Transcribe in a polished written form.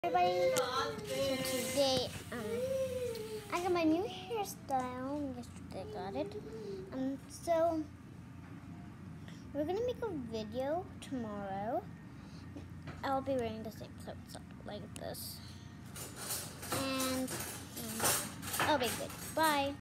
Everybody, so today I got my new hairstyle. Yesterday I got it. So we're gonna make a video tomorrow. I'll be wearing the same clothes like this, and I'll be good. Bye.